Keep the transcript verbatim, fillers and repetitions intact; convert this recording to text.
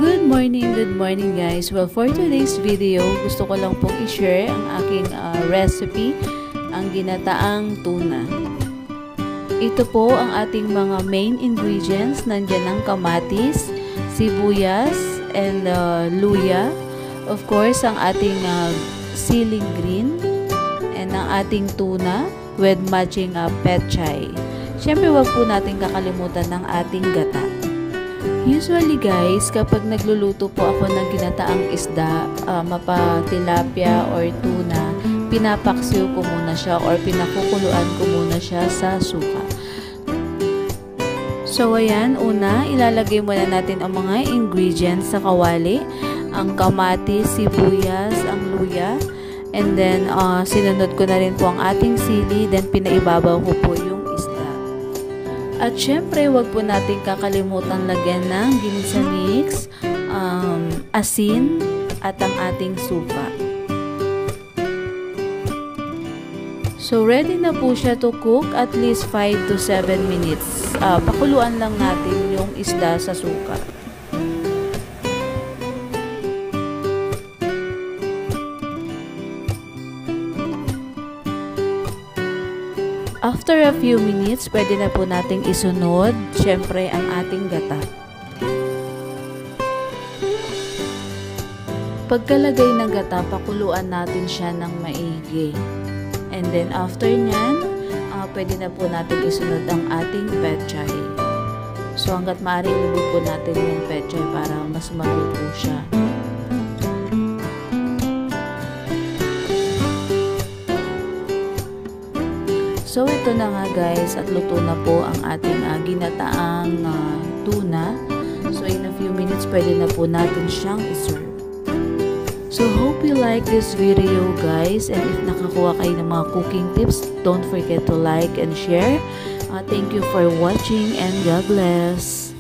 Good morning, good morning guys. Well, for today's video, gusto ko lang pong i-share ang aking uh, recipe, ang ginataang tuna. Ito po ang ating mga main ingredients. Nandiyan ang kamatis, sibuyas, and uh, luya. Of course, ang ating uh, siling green, and ang ating tuna with matching uh, petchay. Siyempre, wag po natin kakalimutan ng ating gata. Usually guys, kapag nagluluto po ako ng ginataang isda, uh, mapa tilapia or tuna, pinapaksiw ko muna siya or pinakukuluan ko muna siya sa suka. So ayan, una, ilalagay muna natin ang mga ingredients sa kawali. Ang kamatis, sibuyas, ang luya, and then uh, sinunod ko na rin po ang ating sili, then pinaibabaw ko po yung isda. At syempre, wag po natin kakalimutan lagyan ng ginisa mix, um, asin, at ang ating suka. So, ready na po siya to cook at least five to seven minutes. Uh, pakuluan lang natin yung isda sa suka. After a few minutes, pwede na po nating isunod, syempre, ang ating gata. Pagkalagay ng gata, pakuluan natin siya ng maigi. And then, after nyan, uh, pwede na po natin isunod ang ating petchay. So, hanggat maaaring lubog po natin yung petchay para mas maluto siya. So, ito na nga guys, at luto na po ang ating uh, ginataang uh, tuna. So, in a few minutes, pwede na po natin siyang iserve. So, hope you like this video guys. And if nakakuha kayo ng mga cooking tips, don't forget to like and share. Uh, thank you for watching and God bless.